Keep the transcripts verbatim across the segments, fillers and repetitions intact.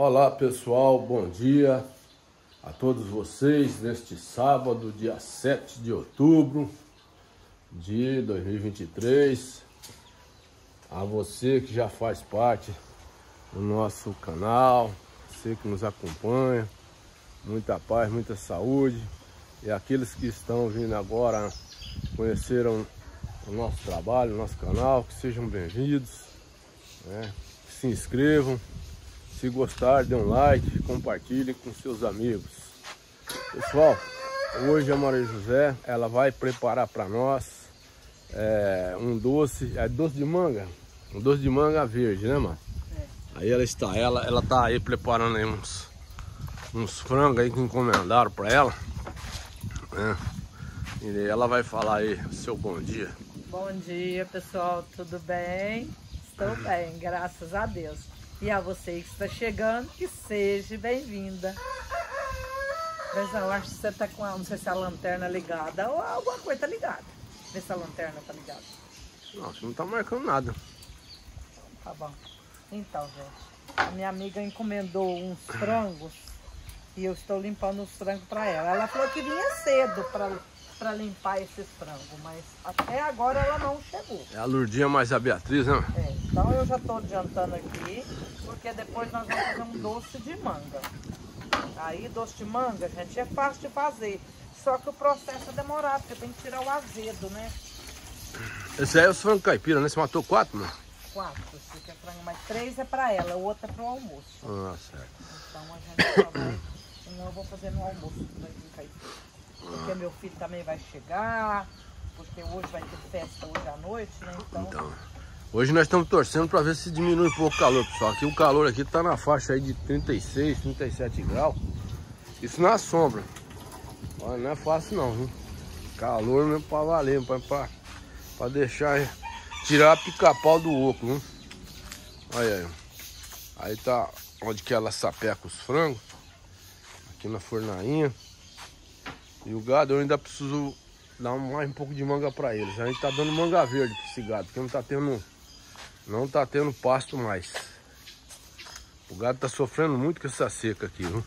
Olá pessoal, bom dia a todos vocês neste sábado, dia sete de outubro de dois mil e vinte e três. A você que já faz parte do nosso canal, você que nos acompanha, muita paz, muita saúde. E aqueles que estão vindo agora conheceram o nosso trabalho, o nosso canal, que sejam bem-vindos, né? Se inscrevam. Se gostar, dê um like, compartilhe com seus amigos. Pessoal, hoje a Maria José, ela vai preparar para nós é, um doce, é doce de manga, um doce de manga verde, né, mano? É. Aí ela está, ela, ela tá aí preparando aí uns, uns frangos aí que encomendaram para ela, né? E ela vai falar aí o seu bom dia. Bom dia, pessoal, tudo bem? Estou bem, graças a Deus. E a você que está chegando, que seja bem-vinda. Mas eu acho que você está com, não sei se a lanterna ligada ou alguma coisa está ligada. Vê se a lanterna está ligada. Não, você não está marcando nada. Tá bom. Então, gente, a minha amiga encomendou uns frangos e eu estou limpando os frangos para ela. Ela falou que vinha cedo para para limpar esses frangos, mas até agora ela não chegou. É a Lurdinha mais a Beatriz, né? É, então eu já estou adiantando aqui, porque depois nós vamos fazer um doce de manga. Aí, doce de manga, gente, é fácil de fazer, só que o processo é demorado, porque tem que tirar o azedo, né? Esse aí é os frangos caipira, né? Você matou quatro, né? Quatro, esse aqui é frango, mas três é para ela, o outro é para o almoço. Ah, certo. Então a gente só vai, senão eu vou fazer no almoço, vai ficar aí. Porque meu filho também vai chegar, porque hoje vai ter festa hoje à noite, né? Então, então hoje nós estamos torcendo para ver se diminui um pouco o calor, pessoal. Aqui o calor aqui tá na faixa aí de trinta e seis, trinta e sete graus. Isso na sombra. Olha, não é fácil não, viu? Calor mesmo para valer, para deixar, tirar a pica-pau do oco, viu? Olha aí. Aí tá onde que ela sapeca os frangos. Aqui na fornainha. E o gado eu ainda preciso dar mais um pouco de manga para eles. A gente tá dando manga verde para esse gado, porque não tá tendo, não tá tendo pasto mais. O gado tá sofrendo muito com essa seca aqui, viu?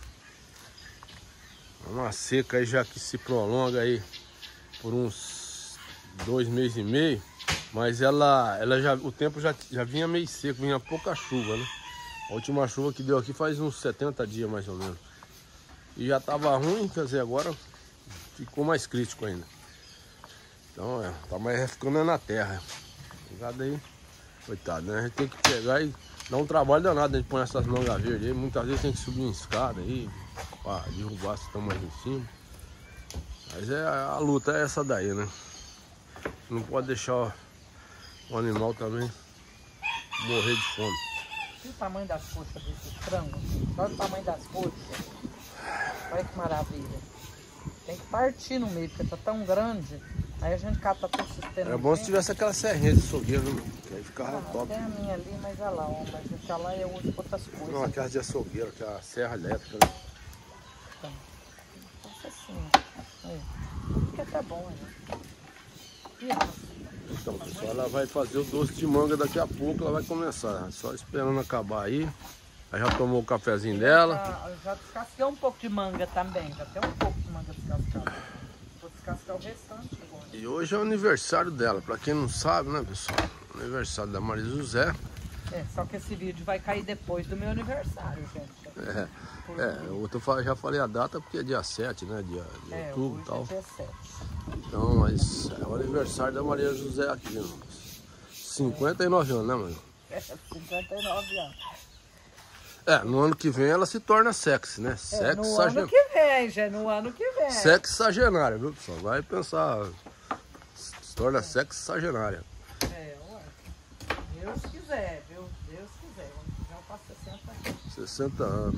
É uma seca aí já que se prolonga aí por uns dois meses e meio, mas ela, ela já, o tempo já, já vinha meio seco, vinha pouca chuva, né? A última chuva que deu aqui faz uns setenta dias mais ou menos. E já tava ruim, quer dizer, agora ficou mais crítico ainda. Então, é, tá mais ficando na terra. Ligado aí, coitado, né? A gente tem que pegar e dar um trabalho danado. A gente põe essas mangas verdes aí. Muitas vezes tem que subir em escada aí, pra derrubar se estão mais em cima. Mas é, a luta é essa daí, né? Não pode deixar o, o animal também morrer de fome. E o tamanho das coxas desses frangos? Olha o tamanho das coxas. Olha que maravilha. Tem que partir no meio, porque tá tão grande. Aí a gente cata todo o sistema. É bom se tivesse aquela serrinha de açougueiro, né? Que aí ficava ah, top. Tem a minha ali, mas olha lá, ó, mas essa lá eu uso pra outras coisas. Não, aquela de açougueiro, aquela serra elétrica, né? Então, faça assim. É. Fica até bom, né? E essa? Então, pessoal, ela vai fazer o doce de manga daqui a pouco, ela vai começar. Só esperando acabar aí. Aí já tomou o cafezinho dela. Já, já descasquei um pouco de manga também. Já tem um pouco de manga descascada. Vou descascar o restante agora. E hoje é o aniversário dela. Pra quem não sabe, né, pessoal? Aniversário da Maria José. É, só que esse vídeo vai cair depois do meu aniversário, gente. É, é eu tô, já falei a data porque é dia sete, né? Dia de é, outubro e tal. É dia sete. Então, mas é o aniversário da Maria José aqui, né? cinquenta e nove anos, né, mãe? É, cinquenta e nove anos. É, no ano que vem ela se torna sexy, né? É, no ano que vem, já no ano que vem. Sexagenária, viu, pessoal? Vai pensar, se torna é. sexagenária. É, ué. Deus quiser, viu? Deus quiser. Já faço sessenta anos. sessenta anos.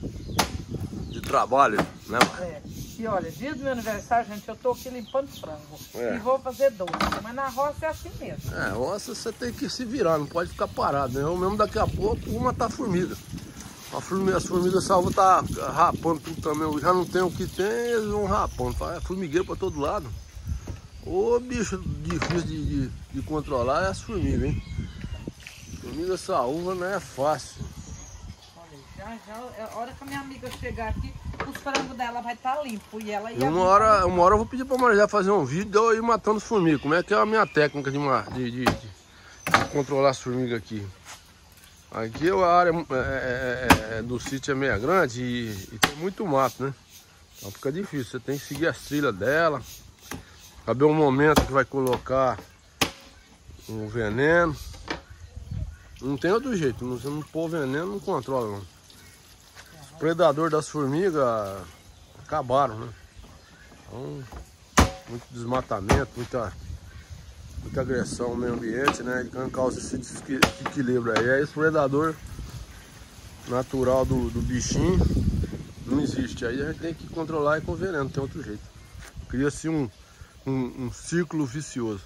De trabalho, né, mãe? É. E olha, dia do meu aniversário, gente, eu tô aqui limpando frango. É. E vou fazer doce. Mas na roça é assim mesmo. É, roça você tem que se virar, não pode ficar parado, né? Eu mesmo daqui a pouco uma tá formiga. A formiga, as formigas salvas tá rapando tudo também. Eu já não tem o que tem, eles vão rapando. É formigueiro pra todo lado. Ô bicho difícil de, de, de controlar é as formigas, hein? Formiga saúva não é fácil. Olha, Já, já, a hora que a minha amiga chegar aqui, os frangos dela vai estar tá limpo. E ela ia uma hora, uma hora eu vou pedir pra Maria fazer um vídeo de eu ir matando as formigas. Como é que é a minha técnica de, de, de, de controlar as formigas aqui. Aqui a área é, é, é, do sítio é meio grande e, e tem muito mato, né? Então fica difícil, você tem que seguir as trilhas dela. Saber o momento que vai colocar o veneno. Não tem outro jeito, você não pôr veneno, não controla não. Os predadores das formigas acabaram, né? Então, muito desmatamento, muita, muita agressão ao meio ambiente, né? Que causa esse desequilíbrio aí. Aí esse predador natural do, do bichinho não existe. Aí a gente tem que controlar e com veneno, não tem outro jeito. Cria-se um, um, um círculo vicioso.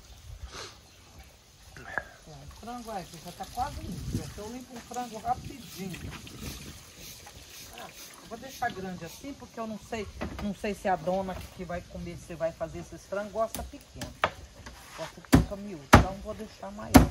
O frango aqui já tá quase limpo. Eu limpo um frango rapidinho. Ah, eu vou deixar grande assim porque eu não sei, não sei se a dona que vai comer, se vai fazer esses frangos, gosta pequeno. Gosta que fica miúdo, então vou deixar maior.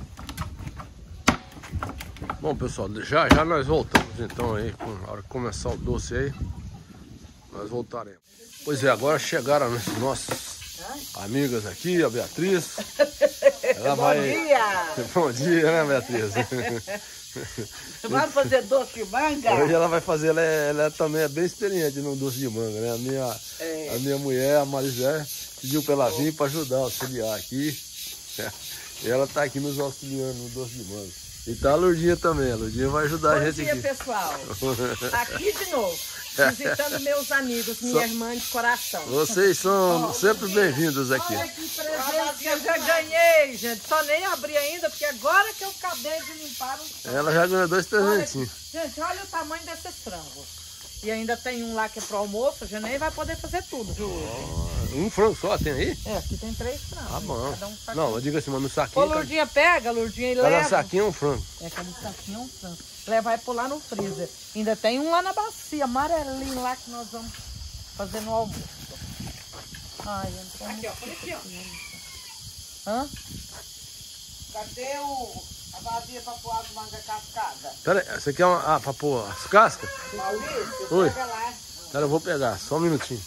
Bom, pessoal, já já nós voltamos então aí, com a hora que começar o doce aí, nós voltaremos. Pois é, agora chegaram as nossas amigas aqui, a Beatriz. Ela Bom vai... dia! Bom dia, né, Beatriz? Vai fazer doce de manga? Hoje ela vai fazer, ela, é, ela também é bem experiente no doce de manga, né? A minha, é. a minha mulher, a Marisé, pediu pra ela vir para ajudar, auxiliar aqui. E ela tá aqui nos auxiliando no doce de manga. E tá a Lourdinha também, a Lourdinha vai ajudar Bom a gente dia, aqui. pessoal. Aqui de novo, visitando meus amigos, minha Só... irmã de coração. Vocês são oh, sempre bem-vindos aqui. Olha que presente que eu já ganhei, gente. Só nem abri ainda, porque agora que eu acabei de limpar um... Ela já ganhou dois presentinhos. Gente, olha o tamanho desses frangos. E ainda tem um lá que é pro almoço, a gente nem vai poder fazer tudo, viu? Oh, um frango só tem aí? É, aqui tem três frangos. Ah, bom. Cada um Não, eu digo assim, mas no saquinho... Ô, Lourdinha, pega, Lourdinha, e cada leva. Cada saquinho é um frango. É, cada saquinho é um frango. Leva aí por lá no freezer. Ainda tem um lá na bacia, amarelinho lá, que nós vamos fazer no almoço. Ai, então... Aqui, ó, olha aqui, ó. Hã? Cadê o... a vazia pra pôr as mangas cascadas? Pera aí, essa aqui é uma... Ah, pra pôr as cascas? Maurício, Oi. pega lá. Pera, eu vou pegar, só um minutinho.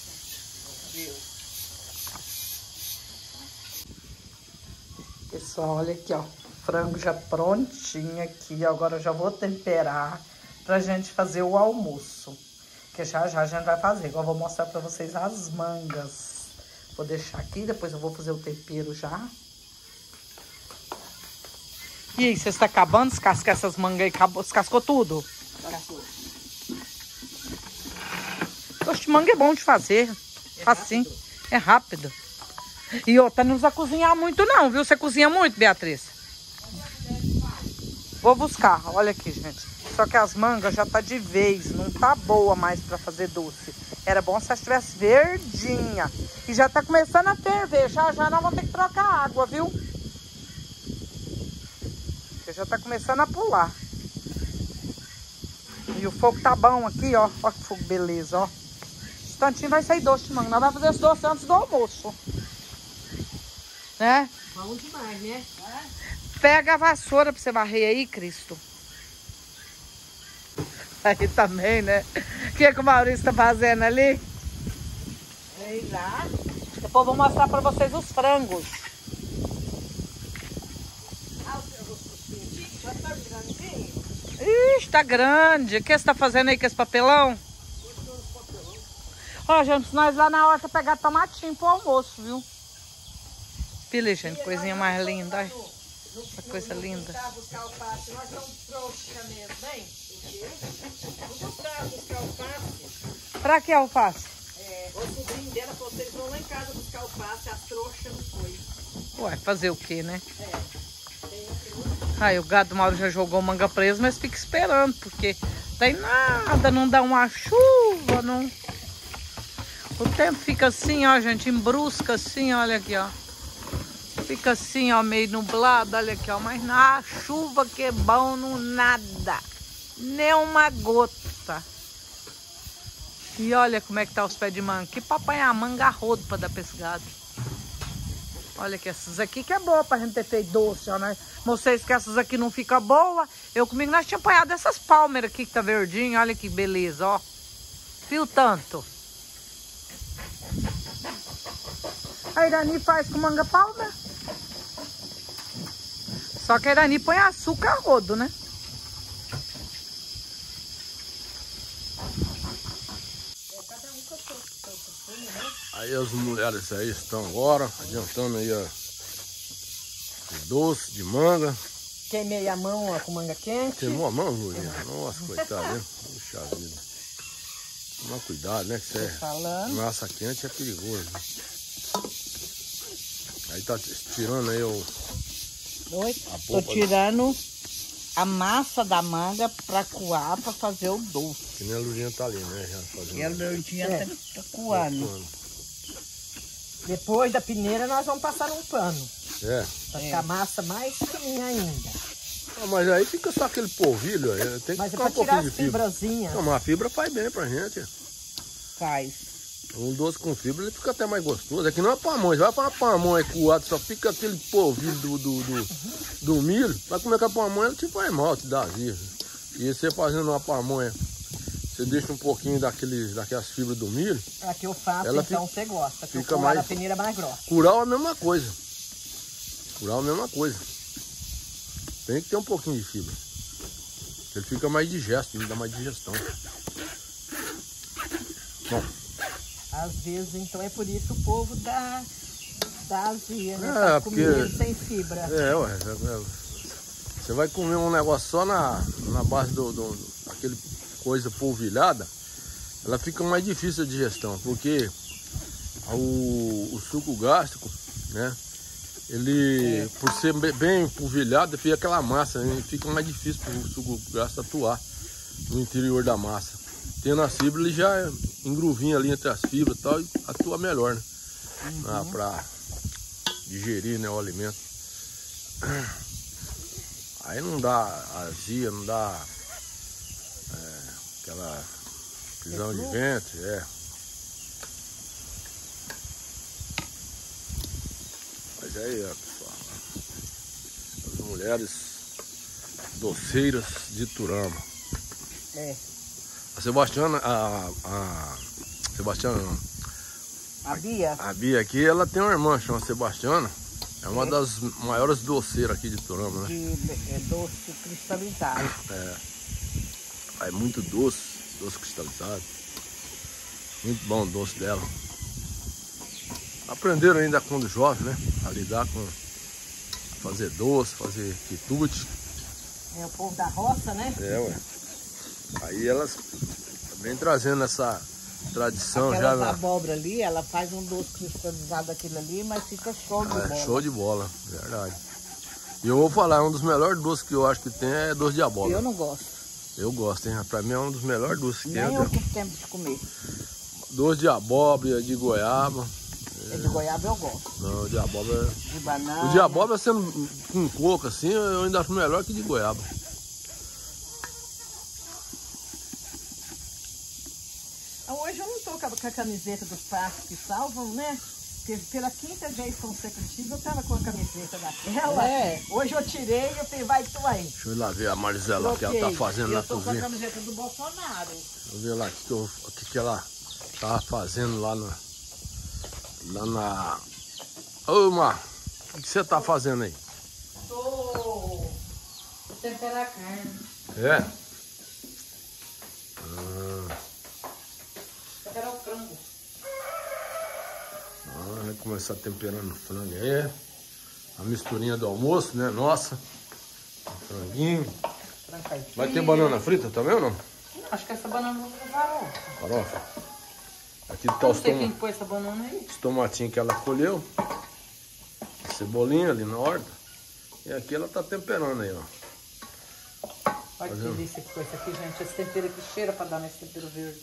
Pessoal, olha aqui, ó. Frango já prontinho aqui. Agora eu já vou temperar pra gente fazer o almoço. Que já já a gente vai fazer. Agora eu vou mostrar pra vocês as mangas. Vou deixar aqui, depois eu vou fazer o tempero já. E aí, você está acabando de descascar essas mangas aí? Descascou tudo? Descascou. Doce de manga é bom de fazer. É facinho. Rápido. É rápido. E outra, não precisa cozinhar muito não, viu? Você cozinha muito, Beatriz? Vou buscar. Olha aqui, gente. Só que as mangas já tá de vez. Não tá boa mais pra fazer doce. Era bom se ela estivesse verdinha. E já tá começando a ferver. Já já nós vamos ter que trocar água, viu? Já tá começando a pular. E o fogo tá bom aqui, ó. Ó que fogo beleza, ó. Esse tantinho vai sair doce de manga. Nós vamos fazer esse doce antes do almoço. Né? Bom demais, né? É. Pega a vassoura pra você varrer aí, Cristo. Aí também, né? O que, que o Maurício tá fazendo ali? Sei lá. Depois eu vou mostrar pra vocês os frangos. Ixi, tá grande. O que você tá fazendo aí com esse papelão? Ó, gente, nós lá na horta pegar tomatinho pro almoço, viu? Pila, gente, coisinha mais linda. Olha. Essa coisa linda. Nós somos trouxa mesmo, hein? Vamos buscar buscar alface. Pra que alface? É, o sobrinho dela falou que eles vão lá em casa buscar alface, a trouxa não foi. Ué, fazer o quê, né? É. Aí o gado do Mauro já jogou manga presa, mas fica esperando, porque tem nada, não dá uma chuva, não. O tempo fica assim, ó, gente, embrusca assim, olha aqui, ó. Fica assim, ó, meio nublado, olha aqui, ó, mas na chuva que é bom, não nada. Nem uma gota. E olha como é que tá os pés de manga. Que pra apanhar manga a rodo pra dar pra esse gado. Olha que essas aqui que é boa pra gente ter feito doce, ó, né? Vocês que essas aqui não ficam boas. Eu comigo nós tínhamos apanhado essas palmeiras aqui que tá verdinho. Olha que beleza, ó. Fio tanto. A Irani faz com manga palma. Só que a Irani põe açúcar a rodo, né? Aí as mulheres aí estão agora, adiantando aí a o doce de manga. Queimei a mão ó, com manga quente. Queimou a mão, Lulinha? Nossa, coitado, né? Puxa vida. Toma cuidado, né? Que você é falando. Massa quente é perigoso. Né? Aí tá tirando aí o... Oi? Tô tirando a massa da manga pra coar, pra fazer o doce. Que nem a Lulinha tá ali, né? Já fazendo. E a Lulinha é. tá coando. Depois da peneira nós vamos passar num pano. É. Pra ficar a massa mais fininha ainda. Ah, mas aí fica só aquele polvilho, aí tem que mas ficar é um pouquinho de fibra. Não, mas a fibra faz bem pra gente. Faz. Um doce com fibra ele fica até mais gostoso. É que não é pamonha, vai para pamonha coado, só fica aquele polvilho do, do, do, do milho. Vai comer com a pamonha, ele te faz mal, te dá azia. E você fazendo uma pamonha, você deixa um pouquinho daqueles, daquelas fibras do milho. É que eu faço, ela então fica, você gosta. Que fica eu mais, a peneira mais grossa. Curau é a mesma coisa. Curau é a mesma coisa. Tem que ter um pouquinho de fibra. Ele fica mais digesto, ele dá mais digestão. Bom. Às vezes, então, é por isso o povo dá, dá azia, né? É, tá porque... comendo sem fibra. É, ué. É, você vai comer um negócio só na, na base do, do, do aquele coisa polvilhada, ela fica mais difícil de digestão, porque o, o suco gástrico, né? Ele, é. por ser bem polvilhado, fica aquela massa, né? Fica mais difícil para o suco gástrico atuar no interior da massa. Tendo a fibra, ele já engruvinha ali entre as fibras e tal, e atua melhor, né? Uhum. Ah, para digerir, né, o alimento. Aí não dá azia, não dá é, aquela prisão de ventre, é. Mas aí, ó, pessoal, as mulheres doceiras de Turama. É. A Sebastiana, a, a Sebastiana não. A Bia? A, a Bia aqui, ela tem uma irmã, chama Sebastiana. É uma é. das maiores doceiras aqui de Turama, né? De, é doce cristalizado. É. É muito doce, doce cristalizado. Muito bom o doce dela. Aprenderam ainda quando jovem, né? A lidar com fazer doce, fazer quitute. É o povo da roça, né? É, ué. Aí elas vem trazendo essa tradição. Aquelas já na abóbora ali, ela faz um doce cristalizado daquilo ali, mas fica show de é, bola. Show de bola, verdade. E eu vou falar, um dos melhores doces que eu acho que tem é doce de abóbora. Eu não gosto. Eu gosto, hein? Pra mim é um dos melhores doces que Nem tem. Nem eu tive tempo de comer. Doce de abóbora, de goiaba. É de goiaba eu gosto. Não, de abóbora... De banana. O de abóbora sendo com coco assim, eu ainda acho melhor que de goiaba. Hoje eu não tô com a camiseta dos parques que salvam, né? Porque pela quinta vez consecutiva eu tava com a camiseta daquela. É. Hoje eu tirei e eu falei, vai tu aí. Deixa eu ir lá ver a Marisela, o que ela tá fazendo na cozinha. Eu tô com a camiseta do Bolsonaro. Deixa eu ver lá o que, eu, que, que ela tava fazendo lá na... Lá na... Ô, Mar, o que você tá fazendo aí? Tô... Tô temperar a carne. É? Ah. Temperar o frango. Ah, vai começar temperando o frango aí. A misturinha do almoço, né? Nossa. Franguinho. Vai ter banana frita também ou não? Acho que essa banana vai ser farofa. Farofa? Aqui tá não os sei tom... quem pôs essa banana aí. Os tomatinhos que ela colheu. Cebolinha ali na horta. E aqui ela tá temperando aí, ó. Olha que delícia que foi isso aqui, gente. Esse tempero aqui cheira pra dar nesse tempero verde.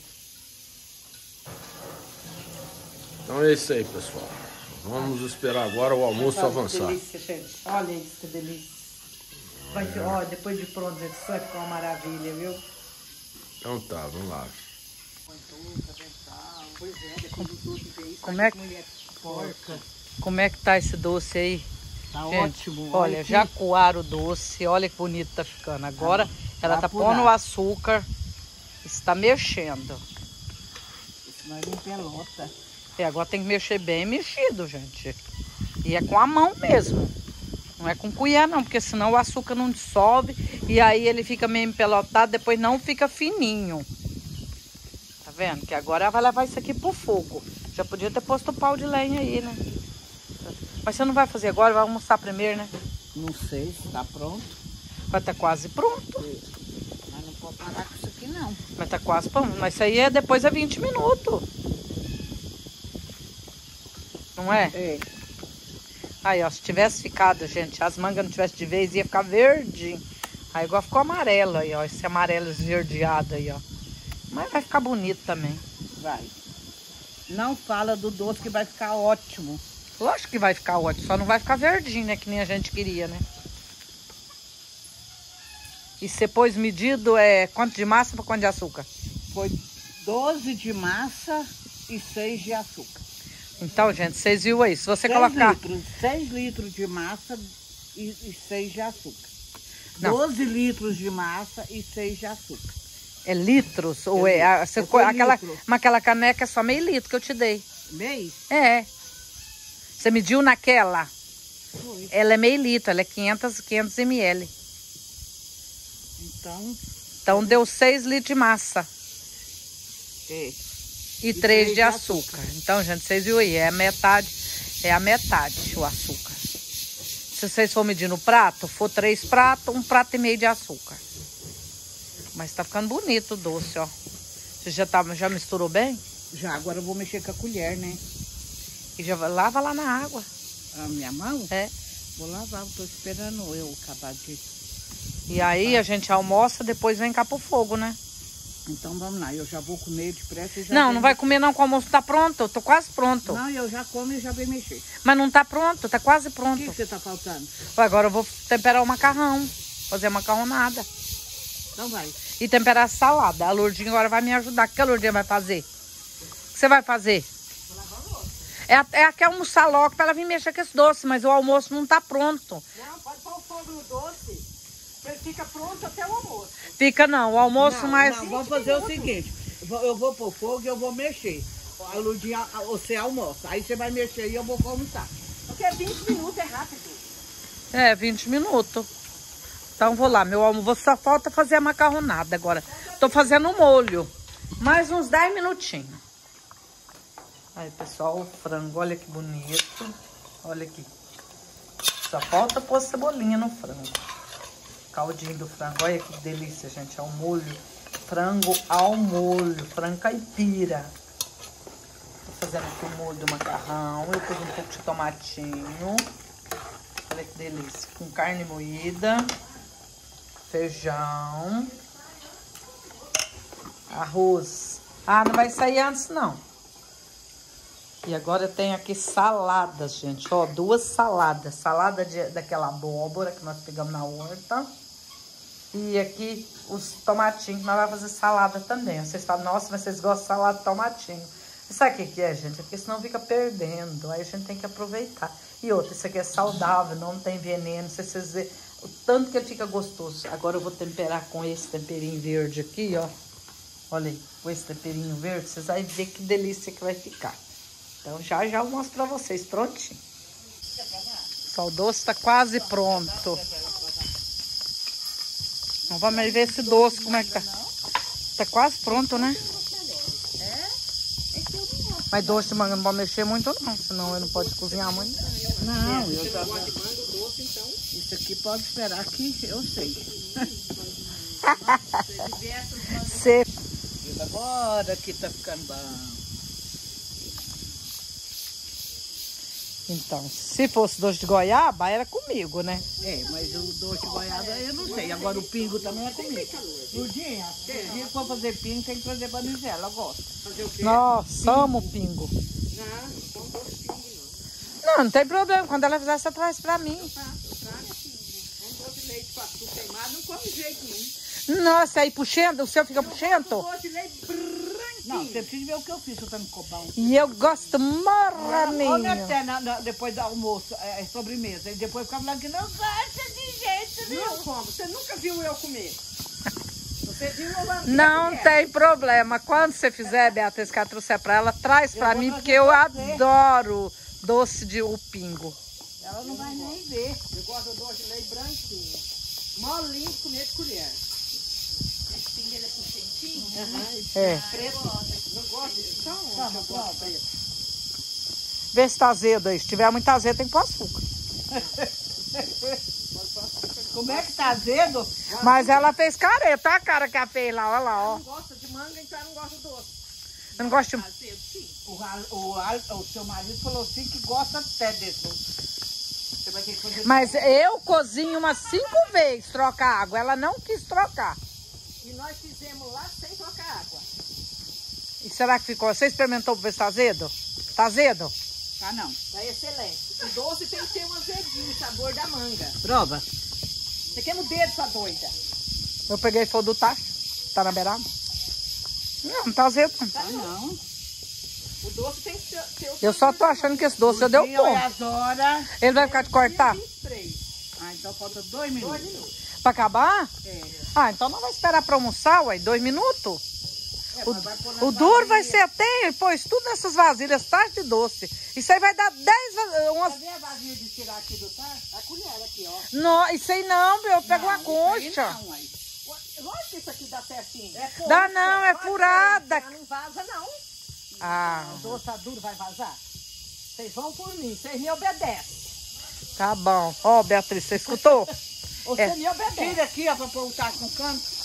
Então é isso aí, pessoal. Vamos esperar agora o almoço olha avançar. Que delícia, gente. Olha isso, que delícia. Vai ter, ó, depois de pronto, isso vai ficar uma maravilha, viu? Então tá, vamos lá. Como é que... Porca. Como é que tá esse doce aí? Tá gente, ótimo. Olha, aqui. já coaram o doce. Olha que bonito tá ficando. Agora ah, ela tá pondo o açúcar. Está mexendo. Isso não é nem pelota. E agora tem que mexer bem mexido, gente. E é com a mão mesmo. Não é com colher não, porque senão o açúcar não dissolve. E aí ele fica meio empelotado, depois não fica fininho. Tá vendo? Que agora ela vai levar isso aqui pro fogo. Já podia ter posto o pau de lenha aí, né? Mas você não vai fazer agora? Vai almoçar primeiro, né? Não sei se tá pronto. Vai estar quase pronto. Mas não pode parar com isso aqui não. Mas tá quase pronto. Mas isso aí é depois é vinte minutos. Não é? É. Aí, ó, se tivesse ficado, gente, as mangas não tivesse de vez, ia ficar verde. Aí agora ficou amarelo aí, ó. Esse amarelo esverdeado aí, ó. Mas vai ficar bonito também. Vai. Não fala do doce que vai ficar ótimo. Lógico que vai ficar ótimo, só não vai ficar verdinho, né? Que nem a gente queria, né? E você pôs medido, é, quanto de massa para quanto de açúcar? Foi doze de massa e seis de açúcar. Então, gente, vocês viram aí, se você seis colocar... Litros, seis litros de massa e, e seis de açúcar. Não. doze litros de massa e seis de açúcar. É litros? Ou é... A, você, aquela, mas aquela caneca é só meio litro que eu te dei. Meio? É. Você mediu naquela? Foi. Ela é meio litro, ela é quinhentos mililitros. Então... Então deu seis litros de massa. É. E três de açúcar. Então, gente, vocês viram aí, é a metade, é a metade o açúcar. Se vocês for medir no prato, for três pratos, um prato e meio de açúcar. Mas tá ficando bonito o doce, ó. Você já, tá, já misturou bem? Já, agora eu vou mexer com a colher, né? E já vai- lava lá na água. A minha mão? É. Vou lavar, tô esperando eu acabar de... E aí a gente almoça, depois vem cá pro fogo, né? Então vamos lá, eu já vou comer depressa e já... Não, venho- não vai comer não, que o almoço tá pronto. Eu tô quase pronto. Não, eu já como e já venho mexer. Mas não tá pronto, tá quase O pronto. que que você tá faltando? Agora eu vou temperar o macarrão, fazer macarronada. Então vai. E temperar a salada. A Lourdinha agora vai me ajudar. O que a Lourdinha vai fazer? O que você vai fazer? É, é aqui almoçar logo pra ela vir mexer com esse doce, mas o almoço não tá pronto. Não, pode pôr o fogo no doce. Ele fica pronto até o almoço. Fica não, o almoço não, mais... Não, vamos fazer o seguinte. vou- Eu vou pôr fogo e eu vou mexer. A Lurdinha, a- você almoça. Aí você vai mexer e eu vou almoçar. Porque vinte minutos é rápido. É, vinte minutos. Então vou lá, meu almoço só falta fazer a macarronada agora. Tô fazendo o molho. Mais uns dez minutinhos. Aí, pessoal, o frango, olha que bonito. Olha aqui. Só falta pôr cebolinha no frango. Caldinho do frango, olha que delícia, gente. É o molho. Frango ao molho, frango caipira. Tô fazendo aqui o molho do macarrão. Eu pus um pouco de tomatinho. Olha que delícia. Com carne moída. Feijão. Arroz. Ah, não vai sair antes, não. E agora tem aqui saladas, gente. Ó, duas saladas. Salada de, daquela abóbora que nós pegamos na horta. E aqui os tomatinhos que nós vamos fazer salada também. Vocês falam, nossa, mas vocês gostam de salada de tomatinho. E sabe o que que é, gente? É porque senão fica perdendo. Aí a gente tem que aproveitar. E outra, isso aqui é saudável, não tem veneno. Não sei se vocês verem o tanto que ele fica gostoso. Agora eu vou temperar com esse temperinho verde aqui, ó. Olha aí, com esse temperinho verde. Vocês vão ver que delícia que vai ficar. Então já já eu mostro pra vocês, prontinho. Só o doce tá quase pronto. Então vamos ver esse doce, como é que tá. Tá quase pronto, né? Mas doce de manga não pode mexer muito não, senão ele não pode cozinhar muito. Não, eu já... Isso aqui pode esperar que eu sei. Cê... Agora que tá ficando bom. Então, se fosse doce de goiaba, era comigo, né? É, mas o doce de goiaba eu não sei. Agora o pingo também é comigo. Lurdinha, o dia que for fazer pingo tem que trazer pra Nigela, ela gosta. Fazer o quê? Nossa, amo pingo. Não, não come doce pingo não. Não, não tem problema. Quando ela fizer, você traz pra mim. Traga pingo. Um doce de leite com açúcar queimado não come jeito nenhum. Nossa, aí puxando, o seu fica puxento? Um doce de leite branco. Não, você precisa ver o que eu fiz, eu tô no cobão. E eu gosto Ô, morraninho. Neté, na- na- depois do almoço, é, é sobremesa. E depois fica falando que não gosta de jeito nenhum. Não como, você nunca viu eu comer. Você viu eu lá. Não tem problema. Quando você fizer, Beatriz, que ela trouxer pra ela, traz pra vou mim, trazer porque eu pra você. adoro doce de upingo. Ela não vai nem ver. Eu gosto do doce de leite branquinho. Molinho de comer de colher. Esse pingo ele é puxentinho? É. Preto. Não gosto disso. Então, Toma, eu gosto prova. preto. Vê se tá azedo aí. Se tiver muito azedo, tem que pôr açúcar. Como é que tá azedo? Mas ela fez careta. Olha a cara que ela fez lá. Olha lá, ó. Não gosta de manga, então ela não gosta de doce. Eu não gosto de... Azedo, sim. O, ra- o, ra- o seu marido falou assim que gosta até desse. Você vai ter que fazer. Mas eu cozinho umas cinco vezes trocar água. Ela não quis trocar. E nós fizemos lá sem trocar água. E será que ficou? Você experimentou pra ver se tá azedo? Tá azedo? Tá não. Tá excelente. O doce tem que ter um azedinho, sabor da manga. Prova. Você quer no dedo, sua doida? Eu peguei fogo do tacho. Tá na beirada? Não, não tá azedo. não. Tá não. O doce tem que ter, ter o Eu só tô achando que esse doce eu deu Dia, olha ponto. as horas. Ele vai ficar de cortar? vinte e três. Ah, então falta dois minutos. Dois minutos. Pra acabar? É. Ah, então não vai esperar pra almoçar, ué. Dois minutos. É, O, mas vai pôr na o duro vai vasilha. ser até, ele pôs tudo nessas vasilhas, tarde de doce. Isso aí vai dar dez, va- umas... Cadê a vasilha de tirar aqui do tar? A colher aqui, ó. Não, isso aí não, meu, eu pego uma Não, isso aí concha. não, aí. Ué, lógico que isso aqui dá certinho. É Dá concha. não, é furada. Ela não vaza, não. Ah, O doce tá duro, vai vazar? Vocês vão por mim, vocês me obedecem. tá bom. Ó, Beatriz, você escutou? Você É. me obedece. Tira aqui, ó, pra pôr o taco no canto.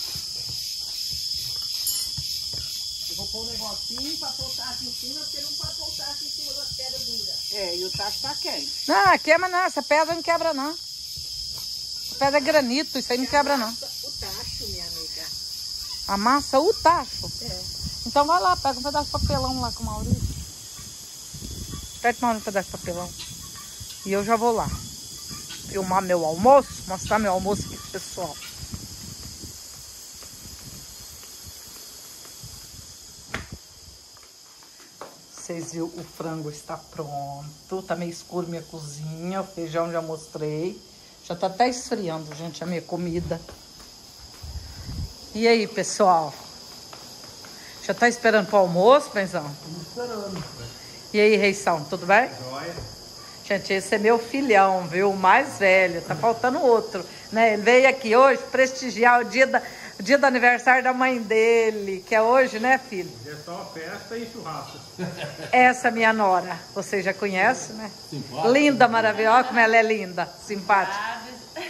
Eu vou pôr um negocinho pra pôr aqui em cima, porque não pode pôr aqui em cima da pedra dura. É, e o taco tá quente. Não, queima não, essa pedra não quebra não. Essa pedra é granito, isso aí não quebra não. O tacho, minha amiga. Amassa o tacho. É. Então vai lá, pega um pedaço de papelão lá com o Maurício. Pede mais um pedaço de papelão. E eu já vou lá. Filmar meu almoço, mostrar meu almoço aqui pro pessoal. Vocês viram, o frango está pronto. Tá meio escuro minha cozinha. O feijão já mostrei. Já tá até esfriando, gente, a minha comida. E aí, pessoal? Já tá esperando pro almoço, Penzão? Estamos esperando. E aí, Reição, tudo bem? Joia. Gente, esse é meu filhão, viu? O mais velho. Tá faltando outro, né? Ele veio aqui hoje prestigiar o dia, da, o dia do aniversário da mãe dele, que é hoje, né, filho? É só festa e churrasco. Essa é minha nora. Você já conhece, né? Simpática. Linda, maravilhosa. Olha como ela é linda, simpática.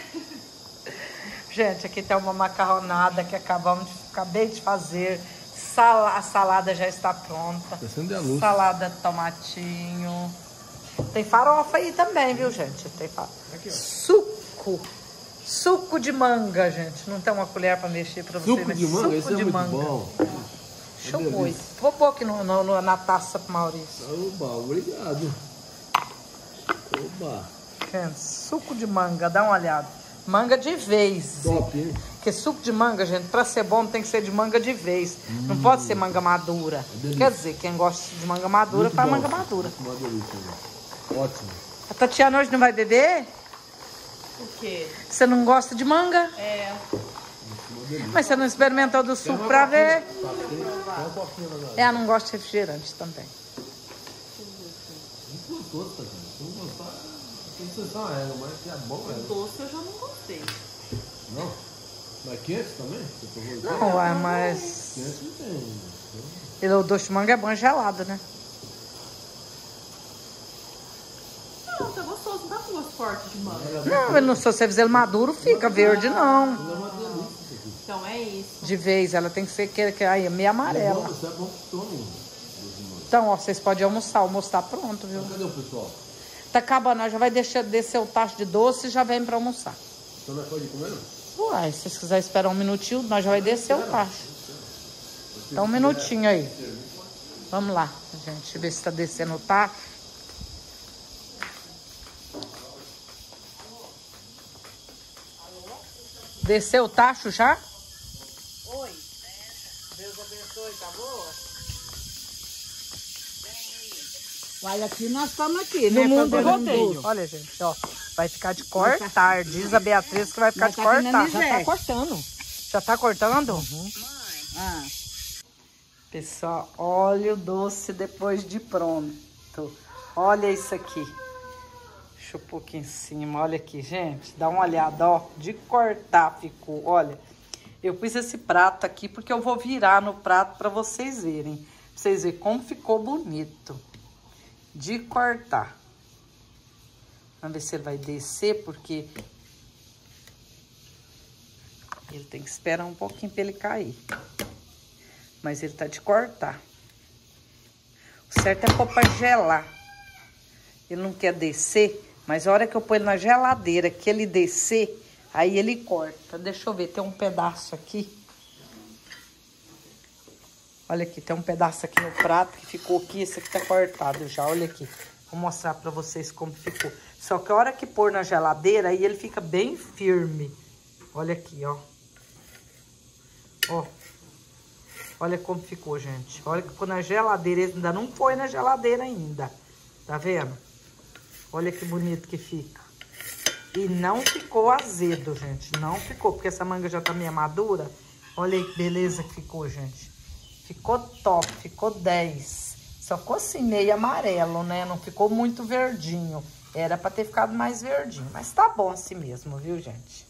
Gente, aqui tem uma macarronada que acabamos de, acabei de fazer. Sal, a salada já está pronta. Acende a luz. Salada de tomatinho. Tem farofa aí também, viu, gente? Tem farofa. Suco. Suco de manga, gente. Não tem uma colher para mexer para você. Suco mas de manga, suco esse é de muito manga. bom. Deixa eu Uma pôr. delícia. Vou pôr aqui no, no- no- na taça pro Maurício. Oba, obrigado. Oba. Gente, suco de manga, dá uma olhada. Manga de vez. Top, hein? Porque suco de manga, gente, pra ser bom tem que ser de manga de vez. Não pode ser manga madura. delícia. Quer dizer, quem gosta de manga madura, Muito faz bom. manga madura. Uma delícia, né? Ótimo. A Tatiana hoje não vai beber? O quê? Você não gosta de manga? É. Mas você não experimentou do suco pra ver? Tá, tem, tem uma coquinha lá. Ela não gosta de refrigerante também. Não gostou, tá, gente? Se não gostar, tem que ser só ela, mas que é bom, é. Doce eu já não gostei. Não? Mas quente também? Você provou isso? Não, uai, mas... Quente não tem. Ele, o doce de manga é bom gelado, né? Não, tá gostoso, não tá com gosto forte de manga. Não, ele não, se você fizer ele maduro, fica verde, não. É uma delícia isso aqui. Então é isso. De vez, ela tem que ser que, que, aí, meio É amarela. bom, isso é bom que tome. Então, ó, vocês podem almoçar. O almoço tá pronto, viu? Cadê o pessoal? Tá acabando, nós já vai deixar descer o tacho de doce e já vem pra almoçar. Então nós pode comer, não? Uai, se vocês quiserem esperar um minutinho, nós já vai descer o tacho. Então, um minutinho aí. Vamos lá, gente, ver se tá descendo o tacho. Desceu o tacho já? Oi. Deus abençoe, tá boa? Vai aqui, nós estamos aqui, né? No mundo do fazendo um rodeio. doce. Olha, gente, ó. Vai ficar de cortar. Diz a Beatriz que vai ficar Mas de tá aqui na cortar. miséria. Já tá cortando. Já tá cortando? Ah, Pessoal, olha o doce depois de pronto. Olha isso aqui. Deixa eu pôr aqui em cima. Olha aqui, gente. Dá uma olhada, ó. De cortar ficou. Olha, eu pus esse prato aqui porque eu vou virar no prato para vocês verem. Pra vocês verem como ficou bonito. De cortar. Vamos ver se ele vai descer, porque ele tem que esperar um pouquinho para ele cair. Mas ele tá de cortar. O certo é pôr pra gelar. Ele não quer descer, mas a hora que eu pôr ele na geladeira, que ele descer, aí ele corta. Deixa eu ver, tem um pedaço aqui. Olha aqui, tem um pedaço aqui no prato que ficou aqui. Esse aqui tá cortado já, olha aqui. Vou mostrar pra vocês como ficou. Só que a hora que pôr na geladeira, aí ele fica bem firme. Olha aqui, ó. Ó. Olha como ficou, gente. Olha que ficou na geladeira. Ele ainda não foi na geladeira ainda. Tá vendo? Olha que bonito que fica. E não ficou azedo, gente. Não ficou, porque essa manga já tá meio madura. Olha aí que beleza que ficou, gente. Ficou top, ficou dez. Só ficou assim, meio amarelo, né? Não ficou muito verdinho. Era pra ter ficado mais verdinho. Mas tá bom assim mesmo, viu, gente?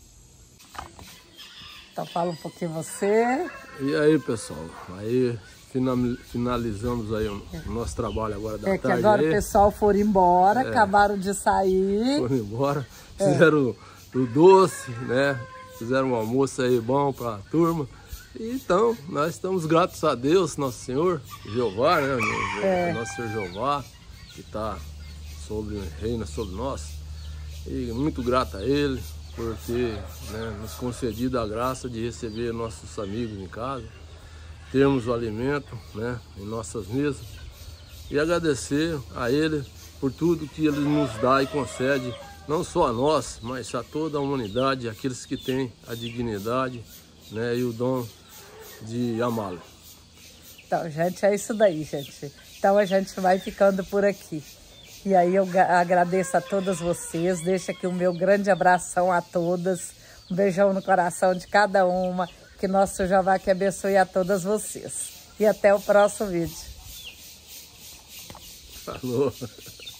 Então fala um pouquinho você. E aí, pessoal? Aí finalizamos aí o nosso trabalho agora da É tarde. que agora aí. o pessoal foram embora, É. acabaram de sair. Foram embora, fizeram o, o doce, né? Fizeram um almoço aí bom pra turma. E então, nós estamos gratos a Deus, Nosso Senhor, Jeová, né? É. Nosso Senhor Jeová, que está sobre, reina sobre nós. E muito grato a Ele por ter, né, nos concedido a graça de receber nossos amigos em casa, termos o alimento, né, em nossas mesas, e agradecer a Ele por tudo que Ele nos dá e concede, não só a nós, mas a toda a humanidade, aqueles que têm a dignidade, né, e o dom de amá-lo. Então, gente, é isso daí, gente. Então a gente vai ficando por aqui. E aí eu agradeço a todas vocês, deixo aqui o meu grande abração a todas, um beijão no coração de cada uma, que nosso Jeová que abençoe a todas vocês. E até o próximo vídeo. Falou.